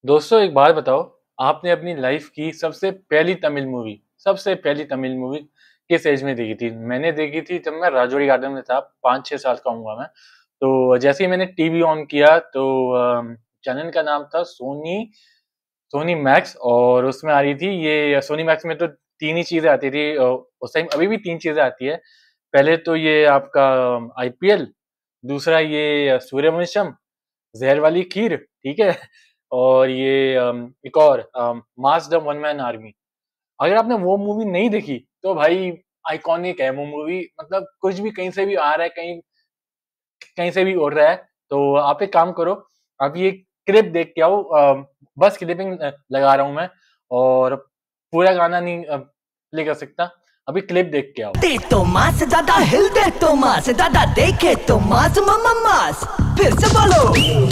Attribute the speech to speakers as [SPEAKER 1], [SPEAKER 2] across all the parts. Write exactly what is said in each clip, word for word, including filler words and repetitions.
[SPEAKER 1] दोस्तों एक बात बताओ, आपने अपनी लाइफ की सबसे पहली तमिल मूवी सबसे पहली तमिल मूवी किस एज में देखी थी? मैंने देखी थी जब मैं राजौरी गार्डन में था, पाँच छह साल का होऊँगा मैं। तो जैसे ही मैंने टीवी ऑन किया तो अ, चैनल का नाम था सोनी सोनी मैक्स और उसमें आ रही थी ये सोनी मैक्स में तो तीन ही चीज़ें आती थी अ, उस टाइम अभी भी तीन चीज़ें आती है। पहले तो ये आपका आईपीएल, दूसरा ये सूर्यवंशम, ज़हर वाली खीर, ठीक है? और ये अम, एक और um, mass the one man army. अगर आपने वो मूवी नहीं देखी, तो भाई आइकॉनिक है वो मूवी मतलब कुछ भी कहीं से भी आ रहा है, कहीं कहीं से भी उड़ रहा है, तो आप एक काम करो, आप ये क्लिप देख के आओ अ, बस क्लिपिंग अ, लगा रहा हूँ मैं और पूरा गाना नहीं अ, प्ले कर सकता, अभी क्लिप देख के आओ।
[SPEAKER 2] दे तो मास दादा हिल दे तो मास दादा देखे तो मास मम्मा मास फिर से बोलो।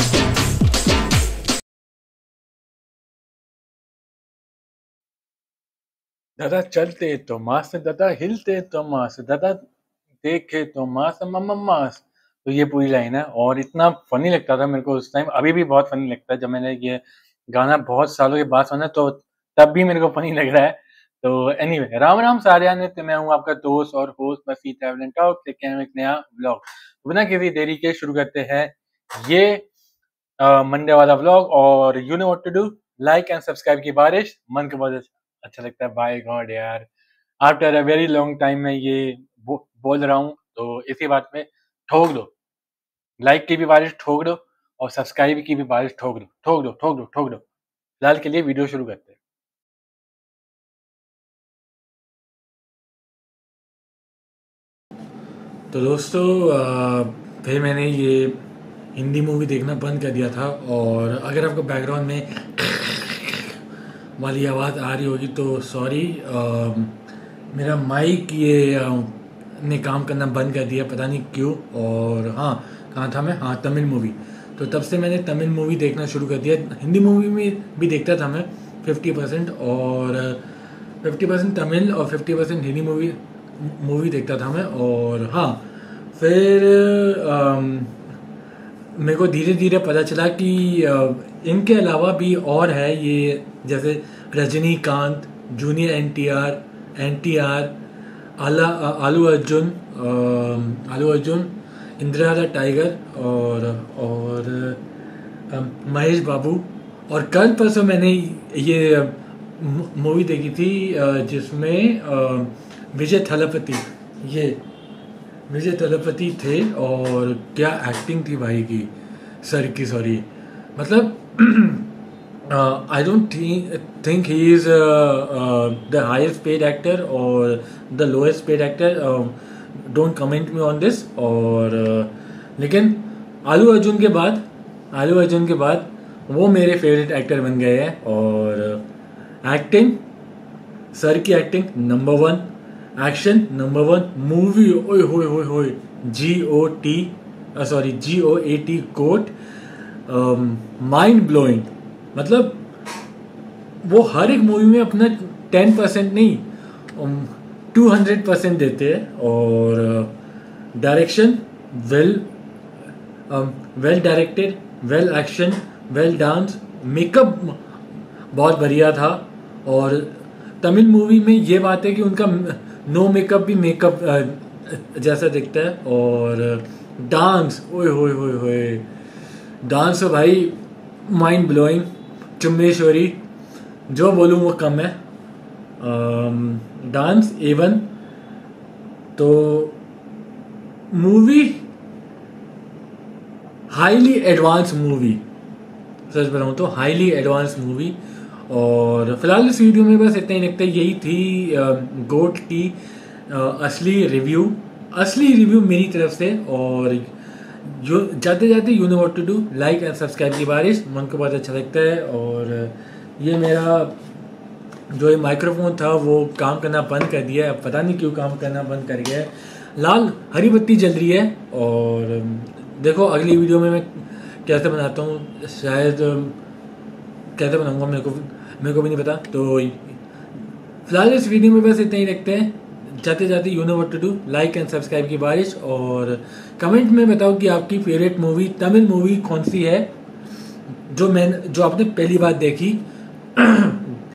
[SPEAKER 1] दादा चलते तो मास, दादा हिलते तो मास, दादा देखे तो मास मम्मा मास। तो ये पूरी लाइन है और इतना फनी लगता था मेरे को उस टाइम, अभी भी बहुत फनी लगता है। जब मैंने ये गाना बहुत सालों के बाद सुना तो तब भी मेरे को फनी लग रहा है। तो एनीवे, राम राम सारिया ने, तो मैं हूँ आपका दोस्त और होस्ट बसी ट्रैवल एंड टॉक, लेके आए हूं एक नया व्लॉग। तो बिना किसी देरी के शुरू करते हैं ये मंडे वाला व्लॉग। और you know what to do, like and subscribe की बारिश मन को बहुत अच्छा लगता है। बाय गॉड यार, after a very long time मैं ये बो, बोल रहा हूँ, तो इसी बात में ठोक दो, लाइक की भी बारिश ठोक दो और सब्सक्राइब की भी बारिश ठोक दो ठोक दो ठोक दो ठोक दो। फिलहाल के लिए वीडियो शुरू करते हैं। तो दोस्तों अ, फिर मैंने ये हिंदी मूवी देखना बंद कर दिया था और अगर आपको बैकग्राउंड में वाली आवाज़ आ रही होगी तो सॉरी, मेरा माइक ये अ, ने काम करना बंद कर दिया, पता नहीं क्यों। और हाँ, कहाँ था मैं? हाँ, तमिल मूवी। तो तब से मैंने तमिल मूवी देखना शुरू कर दिया। हिंदी मूवी में भी देखता था मैं फिफ्टी परसेंट, और फिफ्टी परसेंट तमिल और fifty percent Hindi movie movie देखता था मैं। और हाँ, फिर अम, मेरे को धीरे धीरे पता चला कि अ, इनके अलावा भी और है ये, जैसे Rajinikanth, junior N T R N T R आला आलू अर्जुन, अ, आलू अर्जुन, इंदिरा द टाइगर और और अ, महेश बाबू। और कल परसों मैंने ये मूवी देखी थी अ, जिसमें अ, विजय थलपति ये विजय तलपति थे। और क्या एक्टिंग थी भाई की, सर की, सॉरी, मतलब I don't think he is the highest paid actor और the lowest paid actor, don't comment me on this. और uh, लेकिन आलू अर्जुन के बाद आलू अर्जुन के बाद वो मेरे फेवरेट एक्टर बन गए हैं। और एक्टिंग, सर की acting number one, action number one, movie ओए होए होए होए, G O T sorry G O A T कोट, माइंड ब्लोइंग। मतलब वो हर एक मूवी में अपना टेन परसेंट नहीं, टू हंड्रेड परसेंट देते हैं। और direction well well directed, well action, well dance, makeup बहुत बढ़िया था। और तमिल मूवी में ये बात है कि उनका नो मेकअप भी मेकअप जैसा दिखता है। और डांस ओए होए होए होए, डांस भाई माइंड ब्लोइंग, चुम्बेश्वरी, जो बोलूँ वो कम है। Dance A one. तो मूवी हाईली एडवांस मूवी, सच बताऊँ तो हाईली एडवांस मूवी। और फिलहाल इस वीडियो में बस इतना ही लगता है, यही थी गोट की अ, असली रिव्यू असली रिव्यू मेरी तरफ से। और जो जाते जाते you know what to do, like and subscribe की बारिश मन को बहुत अच्छा लगता है। और ये मेरा जो ये माइक्रोफोन था वो काम करना बंद कर दिया है, अब पता नहीं क्यों काम करना बंद कर गया है। लाल हरी बत्ती जल रही है। और देखो अगली वीडियो में मैं कैसे बनाता हूँ, शायद कैसे बनाऊंगा मेरे को मेरे को भी नहीं पता। तो फिलहाल इस वीडियो में बस इतना ही रखते हैं, जाते जाते you know what to do, like and subscribe की बारिश। और कमेंट में बताओ कि आपकी फेवरेट मूवी तमिल मूवी कौन सी है। जो मैं जो आपने पहली बार देखी